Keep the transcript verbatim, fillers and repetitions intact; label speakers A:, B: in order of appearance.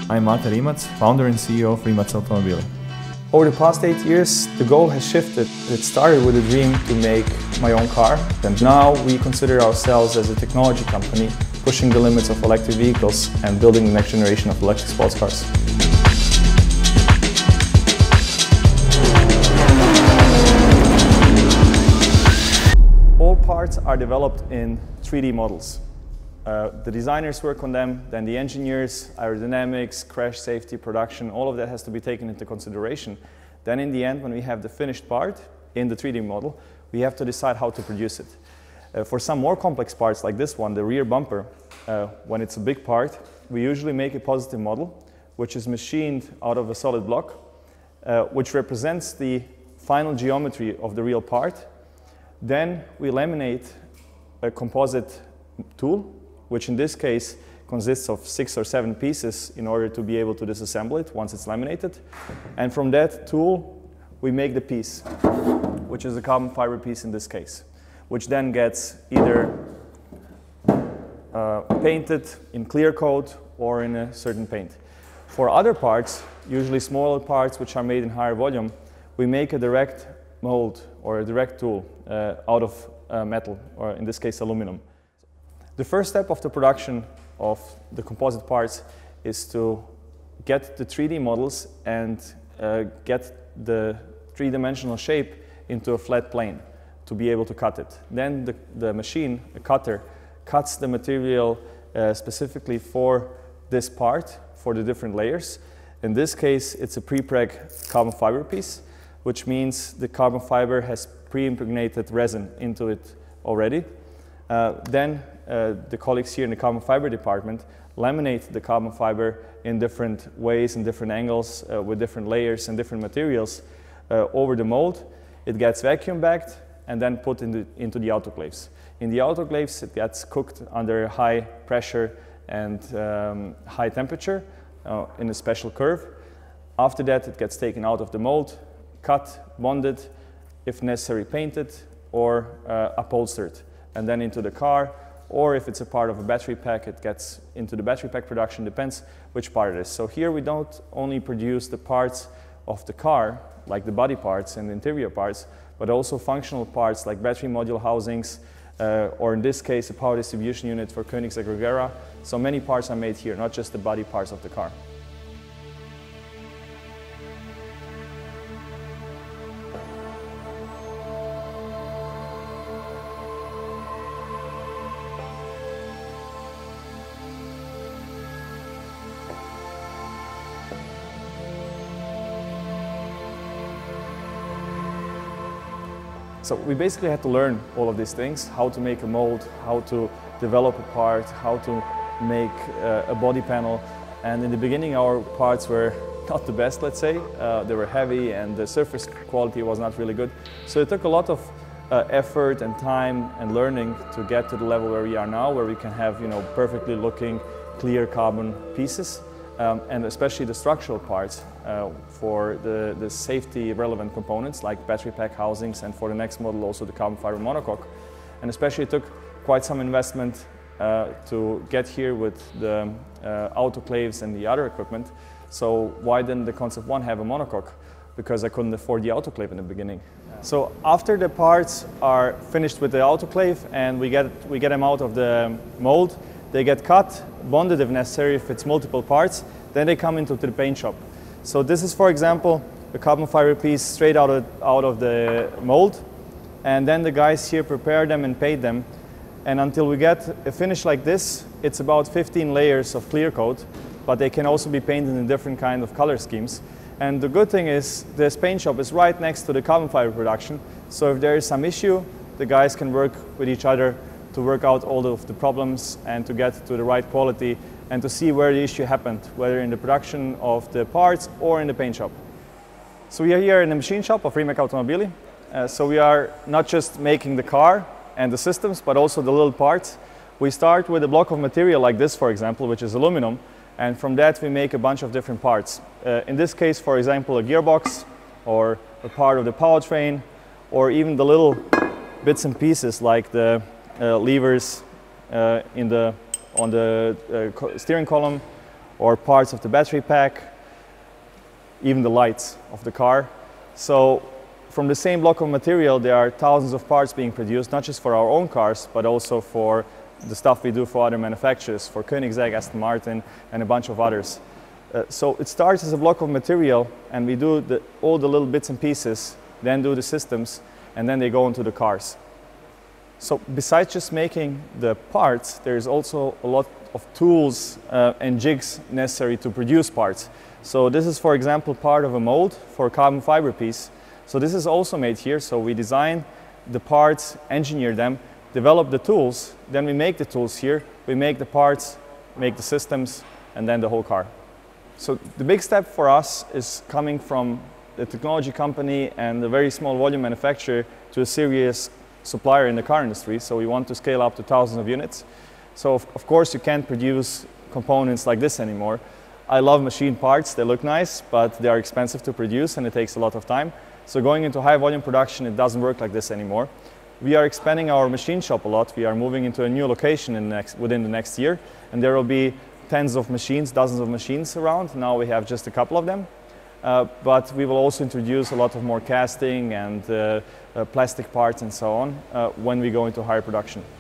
A: I'm Mate Rimac, founder and C E O of Rimac Automobili.
B: Over the past eight years, the goal has shifted. It started with a dream to make my own car, and now we consider ourselves as a technology company, pushing the limits of electric vehicles and building the next generation of electric sports cars. All parts are developed in three D models. Uh, the designers work on them, then the engineers, aerodynamics, crash safety, production, all of that has to be taken into consideration. Then in the end, when we have the finished part in the three D model, we have to decide how to produce it. Uh, for some more complex parts like this one, the rear bumper, uh, when it's a big part, we usually make a positive model, which is machined out of a solid block, uh, which represents the final geometry of the real part. Then we laminate a composite tool, which in this case consists of six or seven pieces in order to be able to disassemble it once it's laminated. And from that tool, we make the piece, which is a carbon fiber piece in this case, which then gets either uh, painted in clear coat or in a certain paint. For other parts, usually smaller parts which are made in higher volume, we make a direct mold or a direct tool uh, out of uh, metal, or in this case aluminum. The first step of the production of the composite parts is to get the three D models and uh, get the three-dimensional shape into a flat plane to be able to cut it. Then the, the machine, the cutter, cuts the material uh, specifically for this part, for the different layers. In this case, it's a pre-preg carbon fiber piece, which means the carbon fiber has pre-impregnated resin into it already. Uh, then uh, the colleagues here in the carbon fiber department laminate the carbon fiber in different ways and different angles uh, with different layers and different materials uh, over the mold. It gets vacuum bagged and then put in the, into the autoclaves. In the autoclaves, it gets cooked under high pressure and um, high temperature uh, in a special curve. After that, it gets taken out of the mold, cut, bonded, if necessary painted, or uh, upholstered, and then into the car, or if it's a part of a battery pack, it gets into the battery pack production, depends which part it is. So here we don't only produce the parts of the car, like the body parts and the interior parts, but also functional parts like battery module housings, uh, or in this case, a power distribution unit for Koenigsegg Regera. So many parts are made here, not just the body parts of the car. So we basically had to learn all of these things, how to make a mold, how to develop a part, how to make uh, a body panel. And in the beginning our parts were not the best, let's say. Uh, they were heavy and the surface quality was not really good. So it took a lot of uh, effort and time and learning to get to the level where we are now, where we can have, you know, perfectly looking clear carbon pieces. Um, and especially the structural parts uh, for the, the safety relevant components like battery pack housings, and for the next model also the carbon fiber monocoque. And especially it took quite some investment uh, to get here with the uh, autoclaves and the other equipment. So why didn't the Concept one have a monocoque? Because I couldn't afford the autoclave in the beginning. Yeah. So after the parts are finished with the autoclave and we get, we get them out of the mold, they get cut, bonded if necessary, if it's multiple parts, then they come into the paint shop. So this is, for example, a carbon fiber piece straight out of, out of the mold, and then the guys here prepare them and paint them. And until we get a finish like this, it's about fifteen layers of clear coat, but they can also be painted in different kind of color schemes. And the good thing is, this paint shop is right next to the carbon fiber production, so if there is some issue, the guys can work with each other to work out all of the problems and to get to the right quality and to see where the issue happened, whether in the production of the parts or in the paint shop. So we are here in the machine shop of Rimac Automobili. Uh, so we are not just making the car and the systems, but also the little parts. We start with a block of material like this, for example, which is aluminum, and from that we make a bunch of different parts. Uh, in this case, for example, a gearbox, or a part of the powertrain, or even the little bits and pieces like the uh, levers uh, in the, on the uh, co steering column, or parts of the battery pack, even the lights of the car. So from the same block of material, there are thousands of parts being produced, not just for our own cars, but also for the stuff we do for other manufacturers, for Koenigsegg, Aston Martin, and a bunch of others. Uh, so it starts as a block of material, and we do the, all the little bits and pieces, then do the systems, and then they go into the cars. So besides just making the parts, there is also a lot of tools uh, and jigs necessary to produce parts. So this is, for example, part of a mold for a carbon fiber piece. So this is also made here. So we design the parts, engineer them, develop the tools, then we make the tools here, we make the parts, make the systems, and then the whole car. So the big step for us is coming from a technology company and a very small volume manufacturer to a serious supplier in the car industry. So we want to scale up to thousands of units. So of, of course you can't produce components like this anymore. I love machine parts, they look nice, but they are expensive to produce and it takes a lot of time. So going into high volume production, it doesn't work like this anymore. We are expanding our machine shop a lot. We are moving into a new location in the next, within the next year, and there will be tens of machines, dozens of machines around. Now we have just a couple of them. Uh, but we will also introduce a lot of more casting and uh, uh, plastic parts and so on uh, when we go into higher production.